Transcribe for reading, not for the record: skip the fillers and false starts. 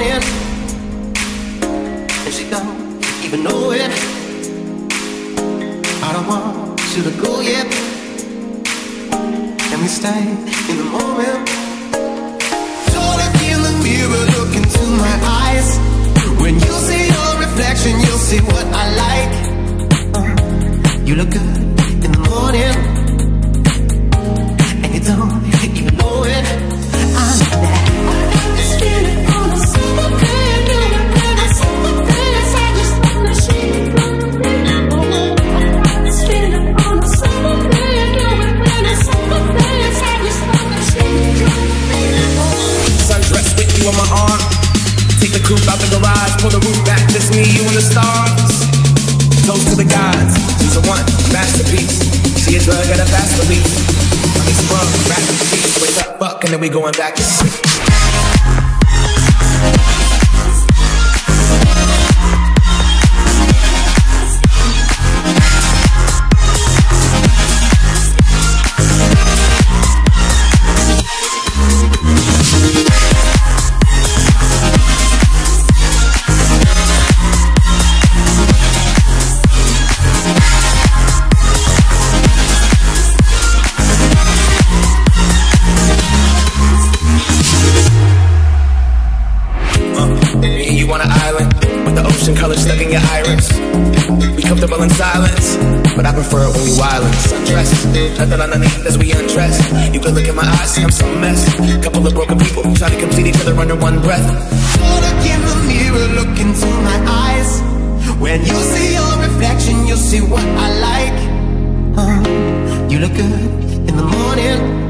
morning, and she don't even know it. I don't want you to go yet, and we stay in the moment. So look in the mirror, look into my eyes. When you see your reflection, you'll see what I like. You look good in the morning, and you don't even know it. I'm that. This feeling on a summer day, doing when I summer days, I just wanna shake it. This feeling on a summer day, doing when I summer days, I just wanna shake it. Sundress with you on my arm. Take the coupe out the garage, pull the roof back, just me, you and the stars. Toast to the gods, she's a one, masterpiece. She a drug at a fast release. I mean sprung, rap and cheese, wake up, fuck, and then we going back to sleep. Color stuck in your iris. We comfortable in silence, but I prefer it when we wildin'. Sundress, nothing underneath as we undress. You can look in my eyes, see I'm so messed. Couple of broken people trying to complete each other under one breath. Look in the mirror, look into my eyes. When you see your reflection, you'll see what I like. You look good in the morning,